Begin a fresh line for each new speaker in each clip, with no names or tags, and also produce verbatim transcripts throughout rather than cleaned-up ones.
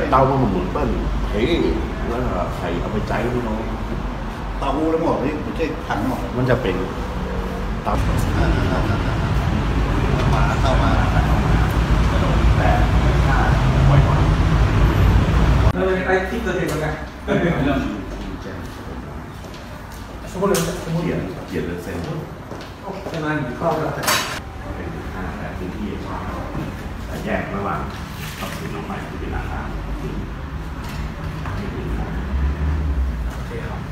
เตามันเหมือนเปิ้ลเฮ้ยแล้วใส่เอาไปใจพี่น้อง
เตาแล้วหมดนี่ไม่ใช่ถังหมด
มันจะเป็นเตา
มาเข้ามา
แต่ถ้าปล่อยก่อน
เราจะไปที่เกิดเหตุกันไงเรื่องสมมติเลยสมมติ
เขียนเขียนเลยเซ็น
ใช่ไหมอยู่เข้าแล้วแต่
เป็นห้าแต่พื้นที่แต่แยกระหว่างกับพื้นน้องใหม่ที่เป็นอาคาร
โอเคครับ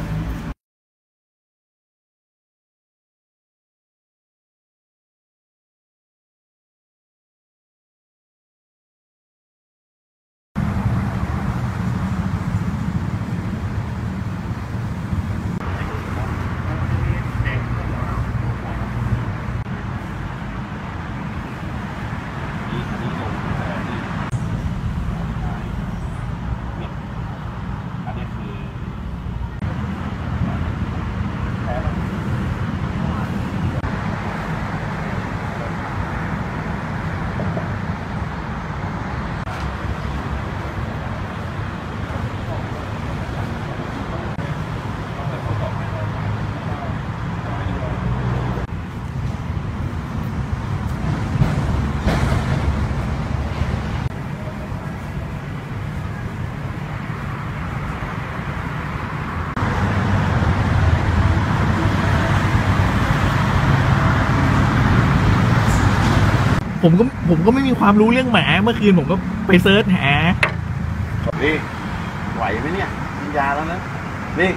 ผมก็ผมก็ไม่มีความรู้เรื่องหมาเมื่อคืนผมก็ไปเซิร์ชหา
นี่ไหวไหมเนี่ยมียาแล้วนะนี่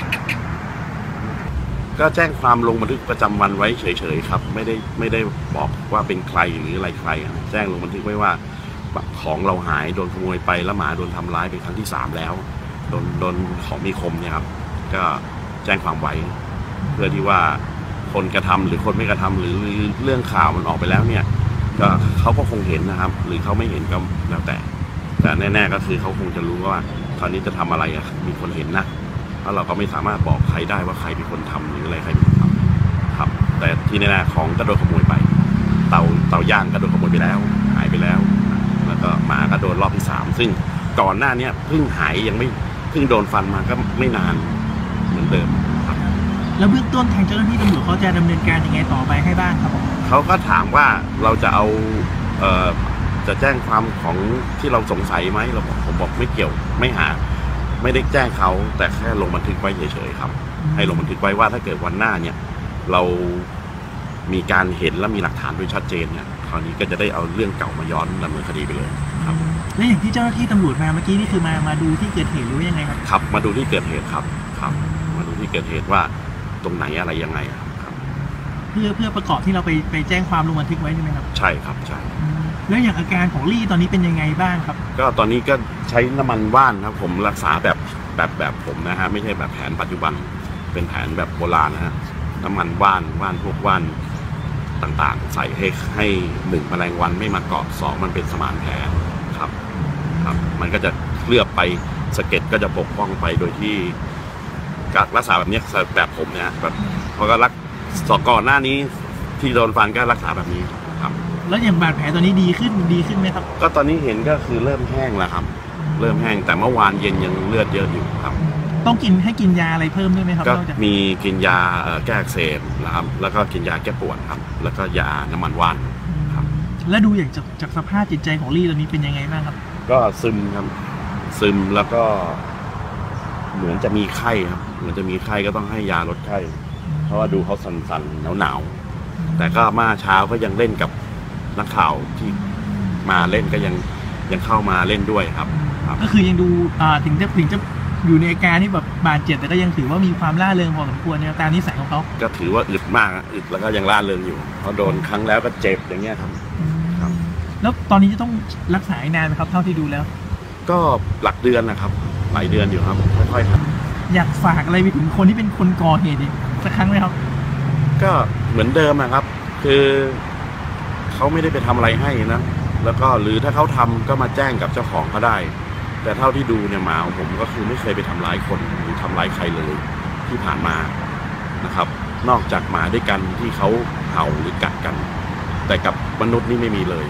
ก็แจ้งความลงบันทึกประจำวันไว้เฉยๆครับไม่ได้ไม่ได้บอกว่าเป็นใครหรืออะไรใครแจ้งลงบันทึกไว้ว่าของเราหายโดนขโมยไปแล้วหมาโดนทำร้ายเป็นครั้งที่สามแล้วโดนโดนของมีคมเนี่ยครับก็แจ้งความไว้เพื่อที่ว่าคนกระทำหรือคนไม่กระทำหรือเรื่องข่าวมันออกไปแล้วเนี่ยก็เขาก็คงเห็นนะครับหรือเขาไม่เห็นก็แล้วแต่แต่แน่ๆก็คือเขาคงจะรู้ว่าตอนนี้จะทำอะไรอ่ะมีคนเห็นนะเพราะเราก็ไม่สามารถบอกใครได้ว่าใครเป็นคนทำหรืออะไรใครเป็นคนทำครับแต่ที่แน่ๆของก็โดนขโมยไปเตาเตาย่างก็โดนขโมยไปแล้วหายไปแล้วแล้วก็หมาก็โดนรอบที่สามซึ่งก่อนหน้านี้เพิ่งหายยังไม่เพิ่งโดนฟันมาก็ไม่นานเหมือนเดิมครับ
แล้วเบื้องต้นทางเจ้าหน้าที่ตำรวจเขาจะดำเนินการยังไงต่อไปให้บ้างครับผม
เขาก็ถามว่าเราจะเอาเอ่อจะแจ้งความของที่เราสงสัยไหมเราบอกผมบอกไม่เกี่ยวไม่หาไม่ได้แจ้งเขาแต่แค่ลงบันทึกไว้เฉยๆครับให้ลงบันทึกไว้ว่าถ้าเกิดวันหน้าเนี่ยเรามีการเห็นและมีหลักฐานโดยชัดเจนเนี่ยคราวนี้ก็จะได้เอาเรื่องเก่ามาย้อนดำเนินคดีไปเลยครับ
และอย่างที่เจ้าหน้าที่ตำรวจมาเมื่อกี้นี่คือมามาดูที่เกิดเหตุหรือยังไงครับ
ครับมาดูที่เกิดเหตุครับครับมาดูที่เกิดเหตุว่าตรงไหนอะไรยังไงครับ
เพื่อเพื่อประกอบที่เราไปไปแจ้งความลงบันทึกไว้ใช่ไหมครับ
ใช่ครับใช่
แล้วอย่างอาการของลี่ตอนนี้เป็นยังไงบ้างครับ
ก็ตอนนี้ก็ใช้น้ำมันว่านครับผมรักษาแบบแบบแบบผมนะฮะไม่ใช่แบบแผนปัจจุบันเป็นแผนแบบโบราณนะฮะน้ำมันว่านว่านพวกว่านต่างๆใส่ให้ให้หนึ่งแมลงวันไม่มาเกาะสองมันเป็นสมานแผลครับครับมันก็จะเคลือบไปสะเก็ดก็จะปกป้องไปโดยที่การรักษาแบบนี้แบบผมเนี่ยแบบพอก็รักสก่อนหน้านี้ที่โดนฟันก็รักษาแบบนี้ครับ
แล้วอย่างบาดแผลตอนนี้ดีขึ้นดีขึ้นไหมครับ
ก็ตอนนี้เห็นก็คือเริ่มแห้งแล้วครับเริ่มแห้งแต่เมื่อวานเย็นยังเลือดเยอะอยู่ครับ
ต้องกินให้กินยาอะไรเพิ่มด้วยไหมครับ
ก็มีกินยาแก้อักเสบนะครับแล้วก็กินยาแก้ปวดครับแล้วก็ยาน้ำมันว่านครับ
แล้วดูอย่างจากจากสภาพจิตใจของลี่ตอนนี้เป็นยังไงบ้างครับ
ก็ซึมครับซึมแล้วก็เหมือนจะมีไข้ครับเหมือนจะมีไข้ก็ต้องให้ยาลดไข้เพราะว่าดูเขาสั่นๆหนาวๆแต่ก็มาเช้าก็ยังเล่นกับนักข่าวที่มาเล่นก็ยังยังเข้ามาเล่นด้วยครับ
ก็คือยังดูถึงจะถึงจะอยู่ในอาการที่แบบบาดเจ็บแต่ก็ยังถือว่ามีความร่าเริงพอสมควรเนี่ยตามนิสัยของเขา
ก็ถือว่าอึดมากอึดแล้วก็ยังร่าเริงอยู่เพราะโดนครั้งแล้วก็เจ็บอย่างเงี้ยครับ
ครับแล้วตอนนี้จะต้องรักษานานไหมครับเท่าที่ดูแล้ว
ก็หลักเดือนนะครับหลายเดือนอยู่ครับค่อยๆทำ
อยากฝากอะไรไปถึงคนที่เป็นคนก่อเหตุอีกสักครั้งไหมครับ
ก็เหมือนเดิมนะครับคือเขาไม่ได้ไปทำอะไรให้นะแล้วก็หรือถ้าเขาทำก็มาแจ้งกับเจ้าของเขาได้แต่เท่าที่ดูเนี่ยหมาของผมก็คือไม่เคยไปทำร้ายคนหรือทำร้ายใครเลยที่ผ่านมานะครับนอกจากหมาด้วยกันที่เขาเห่าหรือกัดกันแต่กับมนุษย์นี่ไม่มีเลย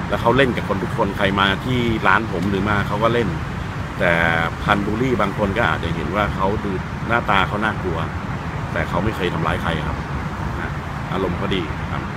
แล้วเขาเล่นกับคนทุกคนใครมาที่ร้านผมหรือมาเขาก็เล่น แต่พันบูลลี่บางคนก็อาจจะเห็นว่าเขาดูหน้าตาเขาน่ากลัว แต่เขาไม่เคยทำร้ายใครครับนะอารมณ์เขาดีครับ